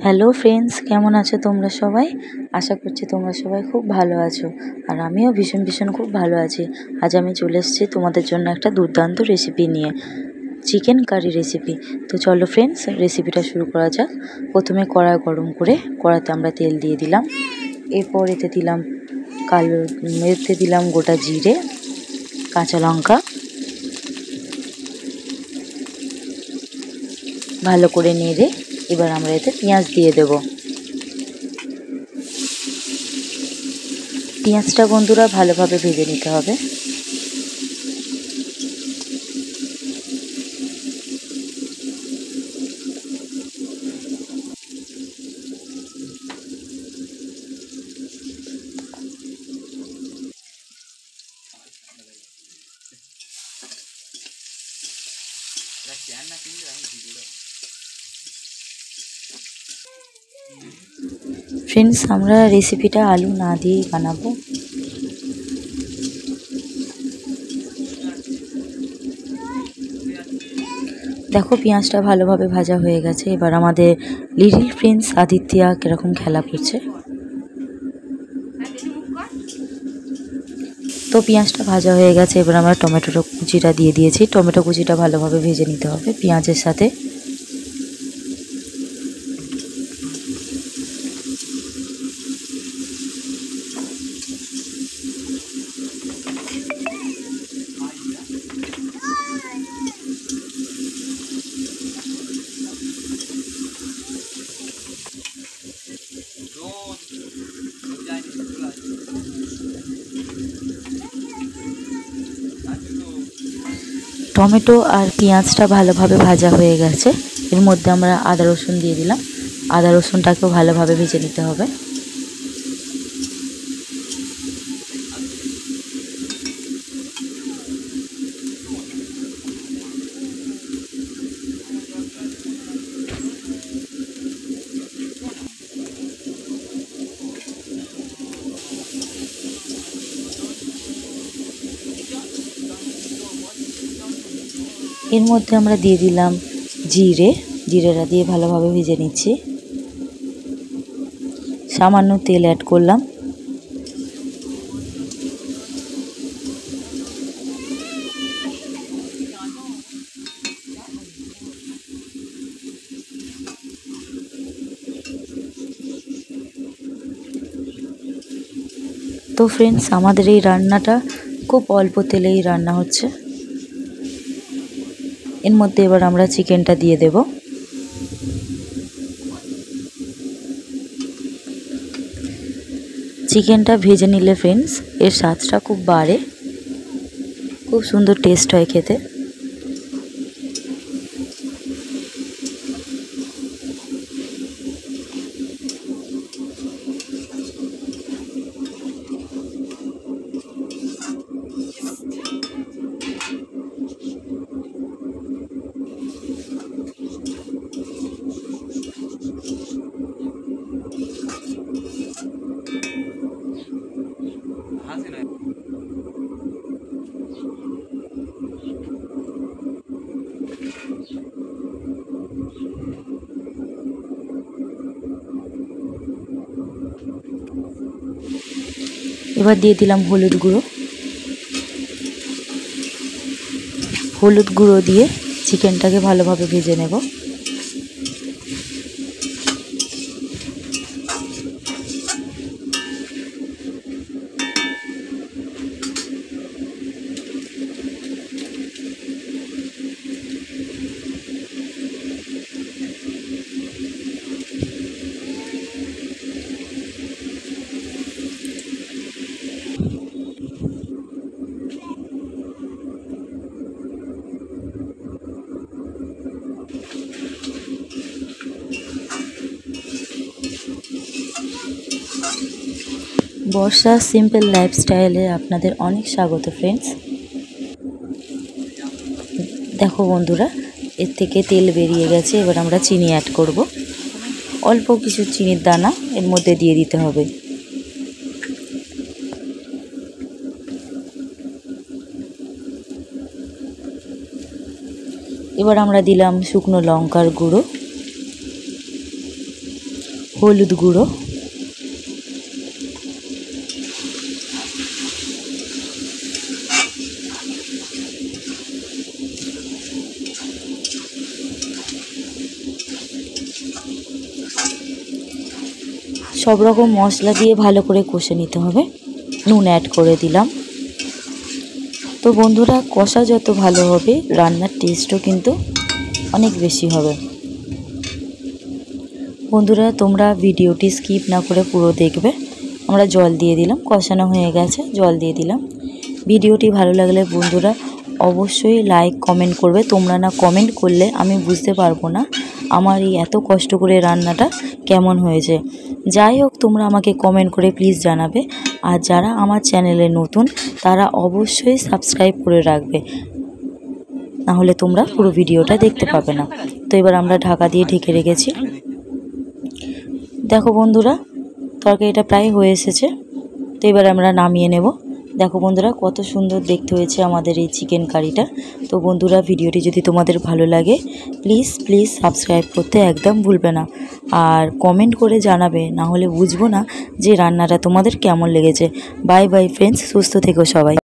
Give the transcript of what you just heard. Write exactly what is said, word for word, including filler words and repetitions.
Hello friends, কেমন আছো তোমরা সবাই? আশা করছি তোমরা সবাই খুব ভালো আছো, আর আমিও ভীষণ ভীষণ খুব ভালো আছি। আজ আমি চলে এসেছি তোমাদের জন্য একটা দুর্দান্ত রেসিপি নিয়ে, চিকেন কারি রেসিপি। তো চলো ফ্রেন্ডস, রেসিপিটা শুরু করা যাক। প্রথমে কড়াই গরম করে কড়াতে আমরা তেল দিয়ে দিলাম। এরপর এতে দিলাম কালো এতে দিলাম গোটা জিরে, কাঁচা লঙ্কা, ভালো করে নেড়ে এবার আমরা এতে পেঁয়াজ দিয়ে দেব। পেঁয়াজটা বন্ধুরা ভালোভাবে ভেজে নিতে হবে। ফ্রেন্ডস, আমরা রেসিপিটা আলু না দিয়েই বানাবো। দেখো পেঁয়াজটা ভালোভাবে ভাজা হয়ে গেছে। এবার আমাদের লিটল প্রিন্স আদিত্যা কীরকম খেলা করছে। তো পেঁয়াজটা ভাজা হয়ে গেছে, এবার আমরা টমেটোর কুচিটা দিয়ে দিয়েছি। টমেটো কুচিটা ভালোভাবে ভেজে নিতে হবে পেঁয়াজের সাথে। টমেটো আর পেঁয়াজটা ভালোভাবে ভাজা হয়ে গেছে। এর মধ্যে আমরা আদা রসুন দিয়ে দিলাম। আদা রসুনটাকেও ভালোভাবে ভেজে নিতে হবে। এর মধ্যে আমরা দিয়ে দিলাম জিরে। জিরেটা দিয়ে ভালোভাবে ভেজে নিচ্ছি। সামান্য তেল অ্যাড করলাম। তো ফ্রেন্ডস, আমাদের এই রান্নাটা খুব অল্প তেলেই রান্না হচ্ছে। এর মধ্যে এবার আমরা চিকেনটা দিয়ে দেব। চিকেনটা ভেজে নিলে ফ্রেন্ডস এর স্বাদটা খুব বাড়ে, খুব সুন্দর টেস্ট হয় খেতে। এবার দিয়ে দিলাম হলুদ গুঁড়ো। হলুদ গুঁড়ো দিয়ে চিকেনটাকে ভালোভাবে ভেজে নেব। বর্ষা সিম্পল লাইফস্টাইলে আপনাদের অনেক স্বাগত ফ্রেন্ডস। দেখো বন্ধুরা, এর থেকে তেল বেরিয়ে গেছে। এবার আমরা চিনি অ্যাড করব। অল্প কিছু চিনির দানা এর মধ্যে দিয়ে দিতে হবে। এবার আমরা দিলাম শুকনো লঙ্কার গুঁড়ো, হলুদ গুঁড়ো, সব রকম মশলা দিয়ে ভালো করে কষে নিতে হবে। নুন অ্যাড করে দিলাম। তো বন্ধুরা, কষা যত ভালো হবে রান্নার টেস্টও কিন্তু অনেক বেশি হবে। বন্ধুরা, তোমরা ভিডিওটি স্কিপ না করে পুরো দেখবে। আমরা জল দিয়ে দিলাম, কষানো হয়ে গেছে, জল দিয়ে দিলাম। ভিডিওটি ভালো লাগলে বন্ধুরা অবশ্যই লাইক কমেন্ট করবে। তোমরা না কমেন্ট করলে আমি বুঝতে পারবো না আমার এই এত কষ্ট করে রান্নাটা কেমন হয়েছে। যাই হোক, তোমরা আমাকে কমেন্ট করে প্লিজ জানাবে। আর যারা আমার চ্যানেলে নতুন তারা অবশ্যই সাবস্ক্রাইব করে রাখবে, নাহলে তোমরা পুরো ভিডিওটা দেখতে পাবে না। তো এবার আমরা ঢাকা দিয়ে ঢেকে রেখেছি। দেখো বন্ধুরা, তরকারিটা প্রায় হয়ে এসেছে। তো এবার আমরা নামিয়ে নেব। দেখো বন্ধুরা, কত সুন্দর দেখতে হয়েছে আমাদের এই চিকেন কারিটা। তো বন্ধুরা, ভিডিওটি যদি তোমাদের ভালো লাগে প্লিজ প্লিজ সাবস্ক্রাইব করতে একদম ভুলবে না। আর কমেন্ট করে জানাবে, না হলে বুঝবো না যে রান্নাটা তোমাদের কেমন লেগেছে। বাই বাই ফ্রেন্ডস, সুস্থ থেকো সবাই।